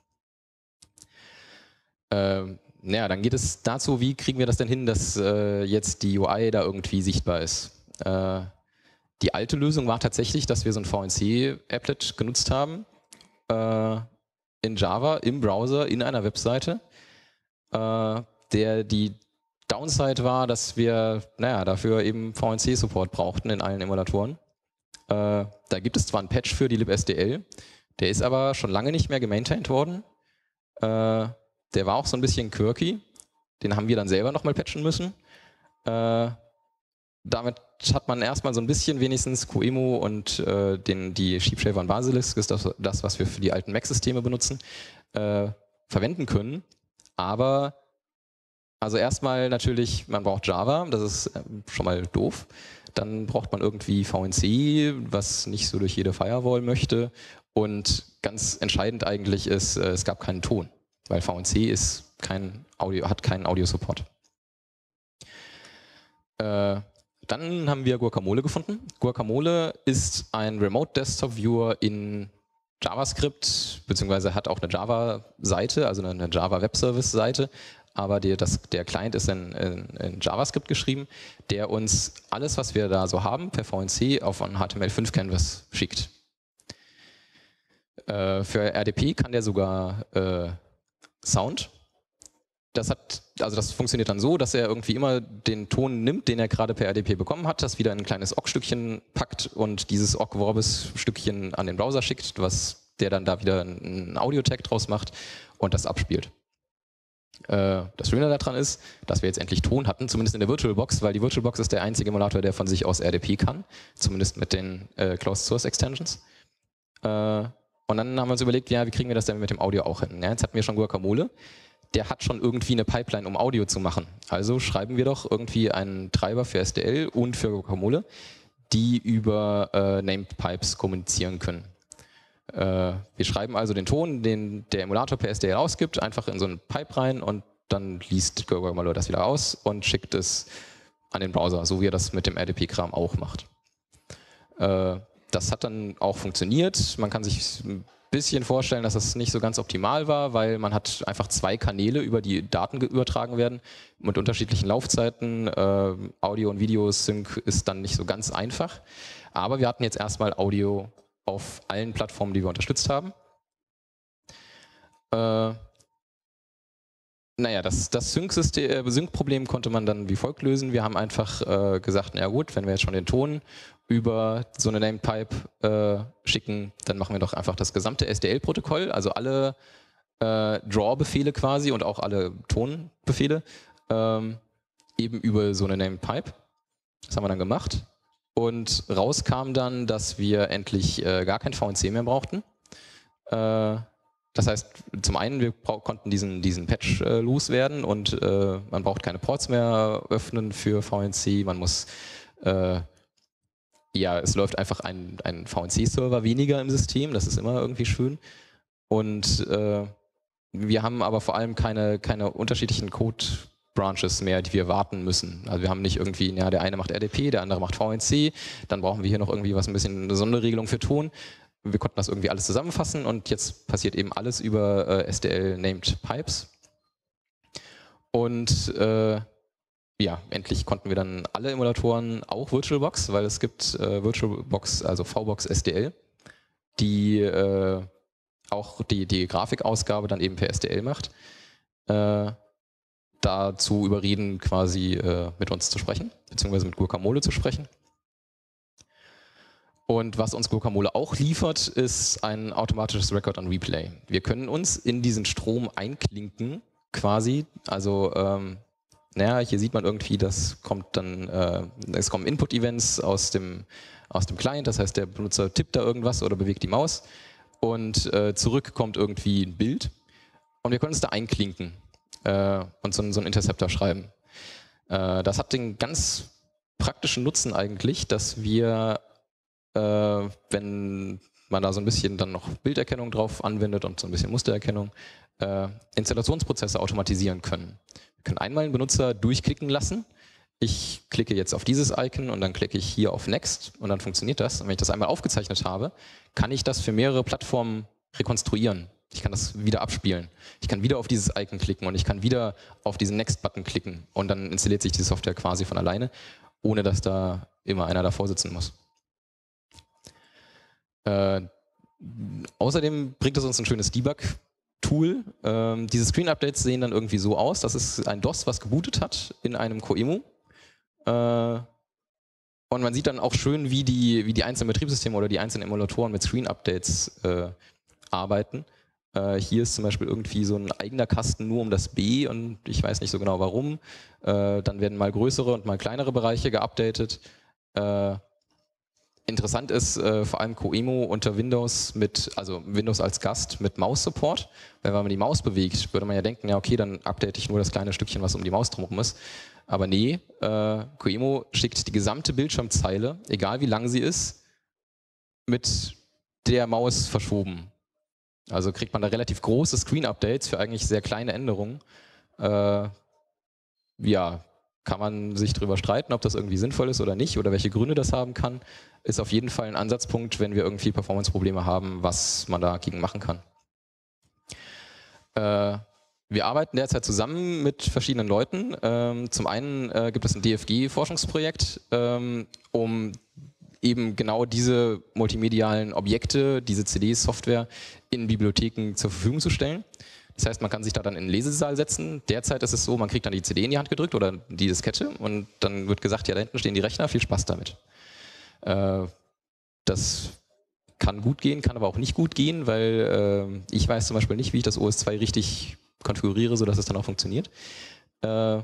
Äh, naja, dann geht es dazu, wie kriegen wir das denn hin, dass äh, jetzt die U I da irgendwie sichtbar ist. Äh, Die alte Lösung war tatsächlich, dass wir so ein V N C-Applet genutzt haben, äh, in Java, im Browser, in einer Webseite, äh, der die Downside war, dass wir naja, dafür eben V N C-Support brauchten in allen Emulatoren. Äh, da gibt es zwar einen Patch für die libSDL, der ist aber schon lange nicht mehr gemaintained worden. Äh, der war auch so ein bisschen quirky, den haben wir dann selber nochmal patchen müssen. Äh, Damit hat man erstmal so ein bisschen wenigstens Coemu und äh, den, die Sheepshaver und Basilisk, ist das, das, was wir für die alten Mac-Systeme benutzen, äh, verwenden können. Aber also erstmal natürlich, man braucht Java, das ist schon mal doof. Dann braucht man irgendwie V N C, was nicht so durch jede Firewall möchte. Und ganz entscheidend eigentlich ist, äh, es gab keinen Ton, weil V N C ist kein Audio, hat keinen Audio-Support. Äh, Dann haben wir Guacamole gefunden. Guacamole ist ein Remote Desktop Viewer in JavaScript, beziehungsweise hat auch eine Java-Seite, also eine Java Web Service-Seite, aber die, das, der Client ist in, in, in JavaScript geschrieben, der uns alles, was wir da so haben, per V N C auf einen H T M L fünf Canvas schickt. Äh, für R D P kann der sogar äh, Sound. Das hat, also das funktioniert dann so, dass er irgendwie immer den Ton nimmt, den er gerade per R D P bekommen hat, das wieder in ein kleines Ogg-Stückchen packt und dieses Ogg-Vorbis-Stückchen an den Browser schickt, was der dann da wieder einen Audio-Tag draus macht und das abspielt. Äh, das Schöne daran ist, dass wir jetzt endlich Ton hatten, zumindest in der VirtualBox, weil die VirtualBox ist der einzige Emulator, der von sich aus R D P kann, zumindest mit den äh, Closed Source Extensions. Äh, und dann haben wir uns überlegt, ja, wie kriegen wir das denn mit dem Audio auch hin? Ja, jetzt hatten wir schon Guacamole. Der hat schon irgendwie eine Pipeline, um Audio zu machen. Also schreiben wir doch irgendwie einen Treiber für S D L und für Guacamole, die über äh, Named Pipes kommunizieren können. Äh, wir schreiben also den Ton, den der Emulator per S D L ausgibt, einfach in so einen Pipe rein und dann liest Guacamole das wieder aus und schickt es an den Browser, so wie er das mit dem R D P-Kram auch macht. Äh, das hat dann auch funktioniert. Man kann sich bisschen vorstellen, dass das nicht so ganz optimal war, weil man hat einfach zwei Kanäle, über die Daten übertragen werden, mit unterschiedlichen Laufzeiten. Äh, Audio- und Video-Sync ist dann nicht so ganz einfach. Aber wir hatten jetzt erstmal Audio auf allen Plattformen, die wir unterstützt haben. Äh, naja, das, das Sync-Problem konnte man dann wie folgt lösen. Wir haben einfach äh, gesagt, na gut, wenn wir jetzt schon den Ton über so eine Named Pipe äh, schicken, dann machen wir doch einfach das gesamte S D L-Protokoll, also alle äh, Draw-Befehle quasi und auch alle Tonbefehle ähm, eben über so eine Named Pipe. Das haben wir dann gemacht und raus kam dann, dass wir endlich äh, gar kein V N C mehr brauchten. Äh, Das heißt, zum einen, wir konnten diesen, diesen Patch äh, loswerden und äh, man braucht keine Ports mehr öffnen für V N C, man muss äh, ja, es läuft einfach ein, ein V N C-Server weniger im System, das ist immer irgendwie schön. Und äh, wir haben aber vor allem keine, keine unterschiedlichen Code-Branches mehr, die wir warten müssen. Also wir haben nicht irgendwie, ja, der eine macht R D P, der andere macht V N C, dann brauchen wir hier noch irgendwie was, ein bisschen eine Sonderregelung für Ton. Wir konnten das irgendwie alles zusammenfassen und jetzt passiert eben alles über äh, S D L-Named Pipes. Und äh, ja, endlich konnten wir dann alle Emulatoren, auch VirtualBox, weil es gibt äh, VirtualBox, also V Box S D L, die äh, auch die, die Grafikausgabe dann eben per S D L macht, äh, dazu überreden, quasi äh, mit uns zu sprechen, beziehungsweise mit Guacamole zu sprechen. Und was uns Guacamole auch liefert, ist ein automatisches Record on Replay. Wir können uns in diesen Strom einklinken, quasi, also ähm, naja, hier sieht man irgendwie, das kommt dann, äh, es kommen Input-Events aus dem, aus dem Client, das heißt, der Benutzer tippt da irgendwas oder bewegt die Maus und äh, zurück kommt irgendwie ein Bild und wir können uns da einklinken äh, und so, so einen Interceptor schreiben. Äh, das hat den ganz praktischen Nutzen eigentlich, dass wir, äh, wenn man da so ein bisschen dann noch Bilderkennung drauf anwendet und so ein bisschen Mustererkennung, äh, Installationsprozesse automatisieren können. Wir können einmal einen Benutzer durchklicken lassen. Ich klicke jetzt auf dieses Icon und dann klicke ich hier auf Next und dann funktioniert das. Und wenn ich das einmal aufgezeichnet habe, kann ich das für mehrere Plattformen rekonstruieren. Ich kann das wieder abspielen. Ich kann wieder auf dieses Icon klicken und ich kann wieder auf diesen Next-Button klicken und dann installiert sich die Software quasi von alleine, ohne dass da immer einer davor sitzen muss. Äh, außerdem bringt es uns ein schönes Debug-Tool. Ähm, diese Screen-Updates sehen dann irgendwie so aus. Das ist ein DOS, was gebootet hat in einem Coemu. Äh, und man sieht dann auch schön, wie die, wie die einzelnen Betriebssysteme oder die einzelnen Emulatoren mit Screen-Updates äh, arbeiten. Äh, hier ist zum Beispiel irgendwie so ein eigener Kasten nur um das B und ich weiß nicht so genau warum. Äh, dann werden mal größere und mal kleinere Bereiche geupdatet. Äh, Interessant ist äh, vor allem Coemu unter Windows mit, also Windows als Gast mit Maus-Support. Weil wenn man die Maus bewegt, würde man ja denken, ja okay, dann update ich nur das kleine Stückchen, was um die Maus drumherum ist. Aber nee, äh, Coemu schickt die gesamte Bildschirmzeile, egal wie lang sie ist, mit der Maus verschoben. Also kriegt man da relativ große Screen-Updates für eigentlich sehr kleine Änderungen. Äh, ja, kann man sich darüber streiten, ob das irgendwie sinnvoll ist oder nicht oder welche Gründe das haben kann. Ist auf jeden Fall ein Ansatzpunkt, wenn wir irgendwie Performance-Probleme haben, was man dagegen machen kann. Äh, wir arbeiten derzeit zusammen mit verschiedenen Leuten. Ähm, zum einen äh, gibt es ein D F G-Forschungsprojekt, ähm, um eben genau diese multimedialen Objekte, diese C D-Software in Bibliotheken zur Verfügung zu stellen. Das heißt, man kann sich da dann in den Lesesaal setzen. Derzeit ist es so, man kriegt dann die C D in die Hand gedrückt oder die Diskette und dann wird gesagt, ja, da hinten stehen die Rechner, viel Spaß damit. Äh, das kann gut gehen, kann aber auch nicht gut gehen, weil äh, ich weiß zum Beispiel nicht, wie ich das O S zwei richtig konfiguriere, sodass es dann auch funktioniert. Äh,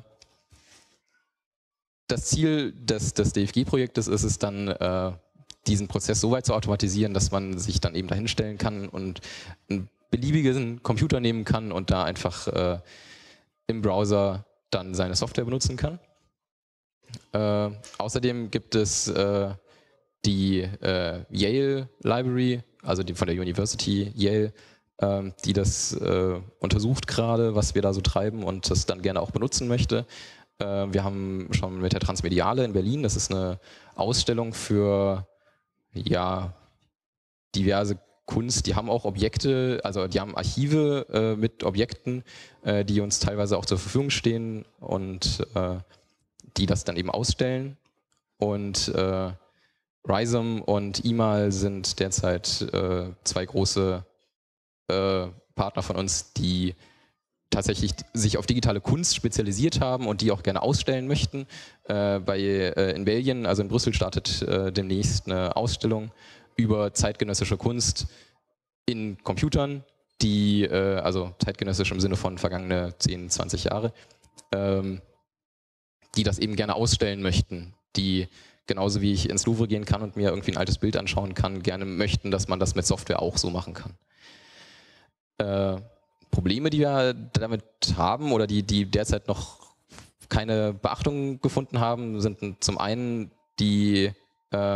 das Ziel des, des D F G-Projektes ist es dann, äh, diesen Prozess so weit zu automatisieren, dass man sich dann eben dahinstellen kann und einen beliebigen Computer nehmen kann und da einfach äh, im Browser dann seine Software benutzen kann. Äh, außerdem gibt es äh, die äh, Yale Library, also die von der University Yale, äh, die das äh, untersucht gerade, was wir da so treiben und das dann gerne auch benutzen möchte. Äh, wir haben schon mit der Transmediale in Berlin, das ist eine Ausstellung für ja, diverse Kunst, die haben auch Objekte, also die haben Archive äh, mit Objekten, äh, die uns teilweise auch zur Verfügung stehen und äh, die das dann eben ausstellen. Und äh, Rhizome und I M A L sind derzeit äh, zwei große äh, Partner von uns, die tatsächlich sich auf digitale Kunst spezialisiert haben und die auch gerne ausstellen möchten. Äh, bei, äh, in Belgien, also in Brüssel, startet äh, demnächst eine Ausstellung über zeitgenössische Kunst in Computern, die, äh, also zeitgenössisch im Sinne von vergangene zehn, zwanzig Jahre, ähm, die das eben gerne ausstellen möchten, die genauso wie ich ins Louvre gehen kann und mir irgendwie ein altes Bild anschauen kann, gerne möchten, dass man das mit Software auch so machen kann. Äh, Probleme, die wir damit haben oder die, die derzeit noch keine Beachtung gefunden haben, sind zum einen die, äh,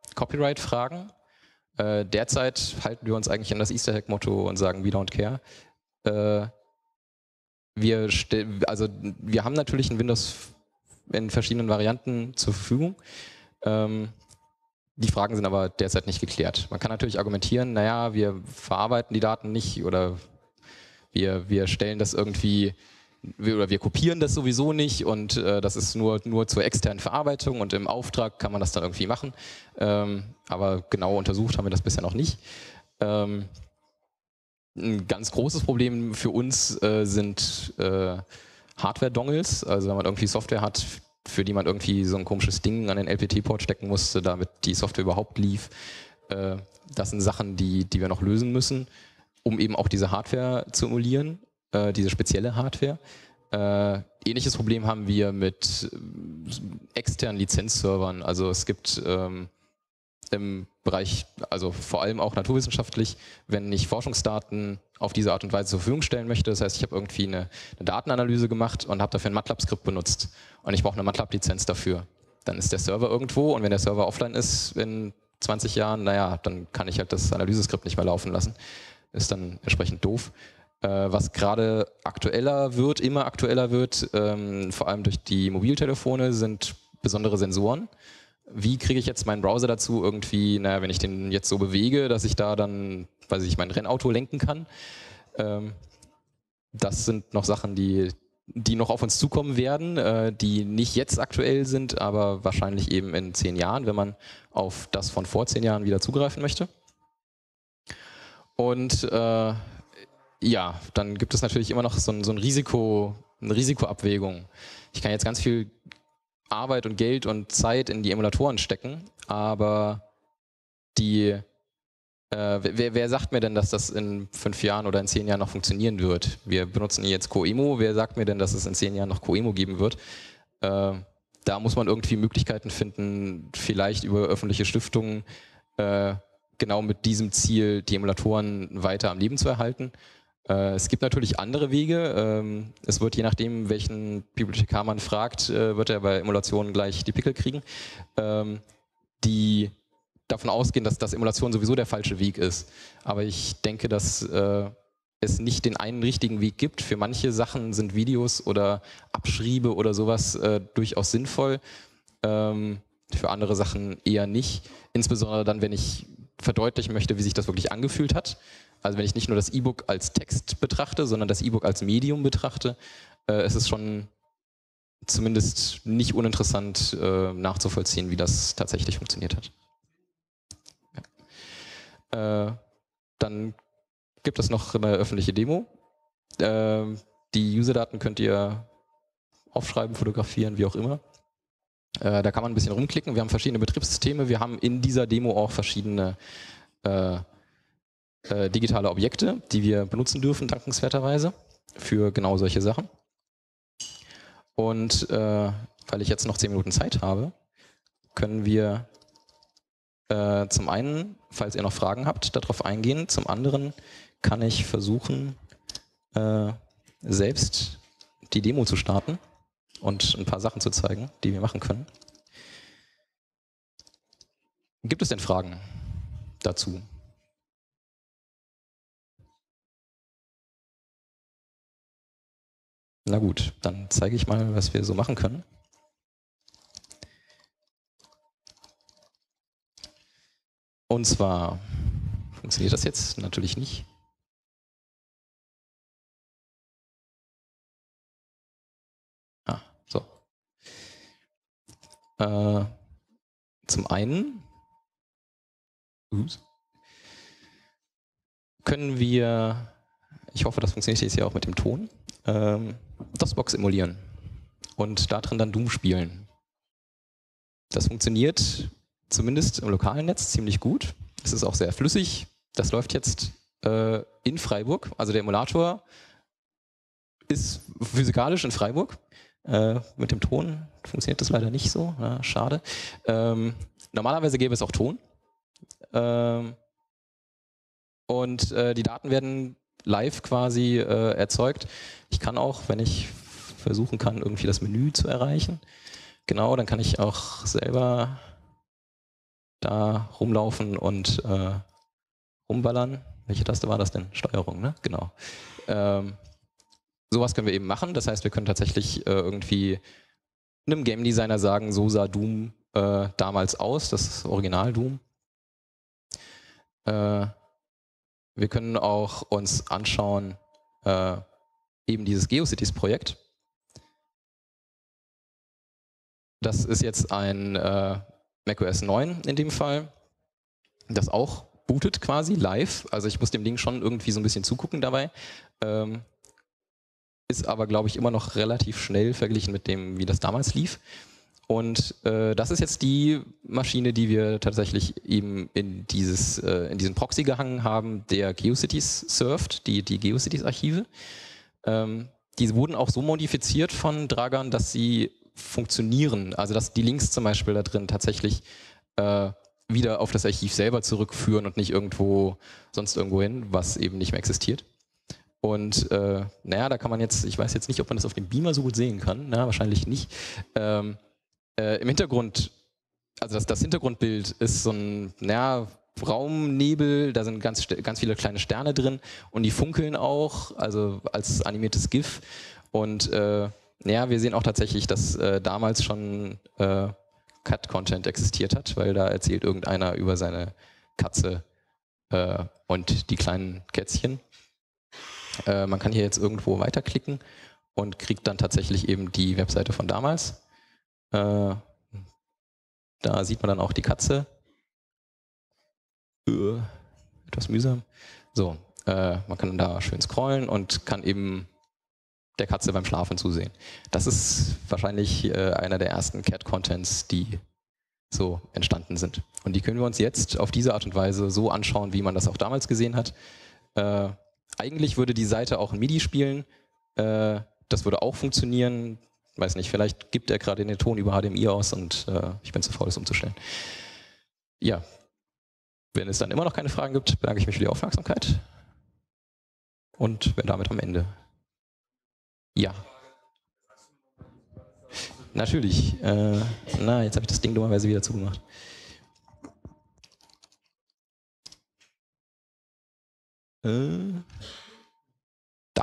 Copyright-Fragen. Äh, derzeit halten wir uns eigentlich an das Easter Egg-Motto und sagen, we don't care. Äh, wir, also, wir haben natürlich ein Windows in verschiedenen Varianten zur Verfügung. Ähm, die Fragen sind aber derzeit nicht geklärt. Man kann natürlich argumentieren, naja, wir verarbeiten die Daten nicht oder wir, wir stellen das irgendwie, wir, oder wir kopieren das sowieso nicht und äh, das ist nur, nur zur externen Verarbeitung und im Auftrag kann man das dann irgendwie machen. Ähm, aber genau untersucht haben wir das bisher noch nicht. Ähm, ein ganz großes Problem für uns äh, sind äh, Hardware-Dongles, also wenn man irgendwie Software hat, für die man irgendwie so ein komisches Ding an den L P T-Port stecken musste, damit die Software überhaupt lief. Äh, das sind Sachen, die, die wir noch lösen müssen, um eben auch diese Hardware zu emulieren, äh, diese spezielle Hardware. Äh, ähnliches Problem haben wir mit äh, externen Lizenzservern. Also es gibt ähm, im Bereich, also vor allem auch naturwissenschaftlich, wenn ich Forschungsdaten auf diese Art und Weise zur Verfügung stellen möchte. Das heißt, ich habe irgendwie eine, eine Datenanalyse gemacht und habe dafür ein MATLAB-Skript benutzt und ich brauche eine MATLAB-Lizenz dafür. Dann ist der Server irgendwo und wenn der Server offline ist in zwanzig Jahren, naja, dann kann ich halt das Analyseskript nicht mehr laufen lassen. Ist dann entsprechend doof. Äh, was gerade aktueller wird, immer aktueller wird, ähm, vor allem durch die Mobiltelefone, sind besondere Sensoren. Wie kriege ich jetzt meinen Browser dazu, irgendwie, naja, wenn ich den jetzt so bewege, dass ich da dann, weiß ich, mein Rennauto lenken kann. Ähm, das sind noch Sachen, die, die noch auf uns zukommen werden, äh, die nicht jetzt aktuell sind, aber wahrscheinlich eben in zehn Jahren, wenn man auf das von vor zehn Jahren wieder zugreifen möchte. Und äh, ja, dann gibt es natürlich immer noch so ein, so ein Risiko, eine Risikoabwägung. Ich kann jetzt ganz viel Arbeit und Geld und Zeit in die Emulatoren stecken, aber die, äh, wer, wer sagt mir denn, dass das in fünf Jahren oder in zehn Jahren noch funktionieren wird? Wir benutzen jetzt Coemo, wer sagt mir denn, dass es in zehn Jahren noch Coemo geben wird? Äh, da muss man irgendwie Möglichkeiten finden, vielleicht über öffentliche Stiftungen, äh, genau mit diesem Ziel, die Emulatoren weiter am Leben zu erhalten. Es gibt natürlich andere Wege. Es wird je nachdem, welchen Bibliothekar man fragt, wird er bei Emulationen gleich die Pickel kriegen, die davon ausgehen, dass das Emulation sowieso der falsche Weg ist. Aber ich denke, dass es nicht den einen richtigen Weg gibt. Für manche Sachen sind Videos oder Abschriebe oder sowas durchaus sinnvoll. Für andere Sachen eher nicht. Insbesondere dann, wenn ich verdeutlichen möchte, wie sich das wirklich angefühlt hat. Also wenn ich nicht nur das E-Book als Text betrachte, sondern das E-Book als Medium betrachte, äh, ist es schon zumindest nicht uninteressant äh, nachzuvollziehen, wie das tatsächlich funktioniert hat. Ja. Äh, dann gibt es noch eine öffentliche Demo. Äh, die Userdaten könnt ihr aufschreiben, fotografieren, wie auch immer. Äh, da kann man ein bisschen rumklicken. Wir haben verschiedene Betriebssysteme. Wir haben in dieser Demo auch verschiedene äh, Äh, digitale Objekte, die wir benutzen dürfen, dankenswerterweise, für genau solche Sachen. Und äh, weil ich jetzt noch zehn Minuten Zeit habe, können wir äh, zum einen, falls ihr noch Fragen habt, darauf eingehen. Zum anderen kann ich versuchen, äh, selbst die Demo zu starten und ein paar Sachen zu zeigen, die wir machen können. Gibt es denn Fragen dazu? Na gut, dann zeige ich mal, was wir so machen können. Und zwar, funktioniert das jetzt? Natürlich nicht. Ah, so. Äh, zum einen ups, können wir, ich hoffe, das funktioniert jetzt hier auch mit dem Ton, ähm, DOSBox emulieren und da drin dann Doom spielen. Das funktioniert zumindest im lokalen Netz ziemlich gut. Es ist auch sehr flüssig. Das läuft jetzt äh, in Freiburg. Also der Emulator ist physikalisch in Freiburg. Äh, mit dem Ton funktioniert das leider nicht so. Ja, schade. Ähm, normalerweise gäbe es auch Ton. Ähm, und äh, die Daten werden live quasi äh, erzeugt. Ich kann auch, wenn ich versuchen kann, irgendwie das Menü zu erreichen, genau, dann kann ich auch selber da rumlaufen und äh, rumballern. Welche Taste war das denn? Steuerung, ne? Genau. Ähm, sowas können wir eben machen. Das heißt, wir können tatsächlich äh, irgendwie einem Game Designer sagen, so sah Doom äh, damals aus, das Original Doom. Äh, wir können auch uns anschauen, äh, eben dieses GeoCities-Projekt. Das ist jetzt ein äh, macOS neun in dem Fall, das auch bootet quasi live. Also ich muss dem Ding schon irgendwie so ein bisschen zugucken dabei. Ähm, ist aber, glaube ich, immer noch relativ schnell verglichen mit dem, wie das damals lief. Und äh, das ist jetzt die Maschine, die wir tatsächlich eben in, dieses, äh, in diesen Proxy gehangen haben, der GeoCities surft, die, die GeoCities-Archive. Ähm, die wurden auch so modifiziert von Dragan, dass sie funktionieren. Also dass die Links zum Beispiel da drin tatsächlich äh, wieder auf das Archiv selber zurückführen und nicht irgendwo sonst irgendwo hin, was eben nicht mehr existiert. Und äh, naja, da kann man jetzt, ich weiß jetzt nicht, ob man das auf dem Beamer so gut sehen kann, na, wahrscheinlich nicht. Ähm, äh, Im Hintergrund, also das, das Hintergrundbild ist so ein, naja, Raumnebel, da sind ganz, ganz viele kleine Sterne drin und die funkeln auch, also als animiertes GIF. Und äh, ja, wir sehen auch tatsächlich, dass äh, damals schon äh, Cut-Content existiert hat, weil da erzählt irgendeiner über seine Katze äh, und die kleinen Kätzchen. Äh, man kann hier jetzt irgendwo weiterklicken und kriegt dann tatsächlich eben die Webseite von damals. Äh, da sieht man dann auch die Katze. Äh, etwas mühsam. So, äh, man kann da schön scrollen und kann eben der Katze beim Schlafen zusehen. Das ist wahrscheinlich äh, einer der ersten Cat-Contents, die so entstanden sind. Und die können wir uns jetzt auf diese Art und Weise so anschauen, wie man das auch damals gesehen hat. Äh, eigentlich würde die Seite auch in MIDI spielen. Äh, das würde auch funktionieren. Weiß nicht, vielleicht gibt er gerade den Ton über H D M I aus und äh, ich bin zu faul, das umzustellen. Ja, wenn es dann immer noch keine Fragen gibt, bedanke ich mich für die Aufmerksamkeit und bin damit am Ende. Ja. Natürlich. Äh, na, jetzt habe ich das Ding dummerweise wieder zugemacht. Äh, da.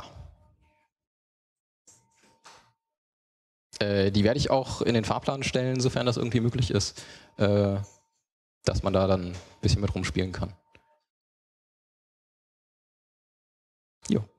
Äh, die werde ich auch in den Fahrplan stellen, sofern das irgendwie möglich ist, äh, dass man da dann ein bisschen mit rumspielen kann. Jo.